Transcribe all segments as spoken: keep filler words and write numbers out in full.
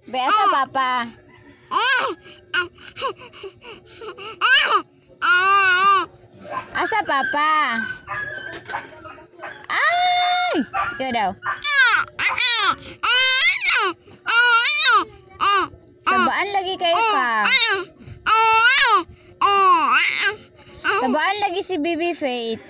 Be, asa papa? Asa papa? Ay! Ikaw daw. Sabaan lagi kayo ka. Sabaan lagi si Bibi Faith.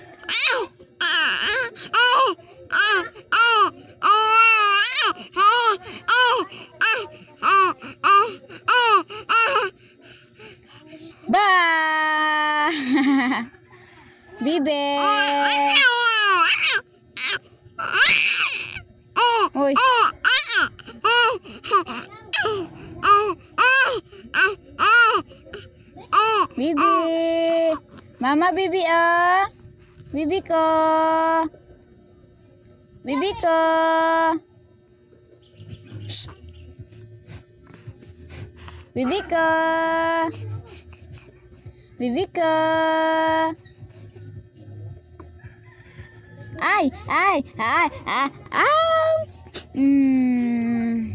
Ba! Bibi! Uy! Bibi! Mama Bibi ah! Bibi ko! Bibi ko! Shh. Bibi ko! Bibi ko! Ay! Ay! Ay! Ay! Ay! Hmm...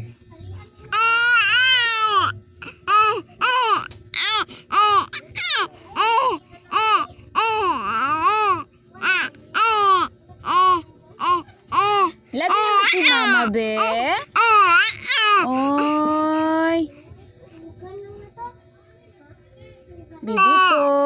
Love niyo mo si Mama, be? Oy! Bibi ko!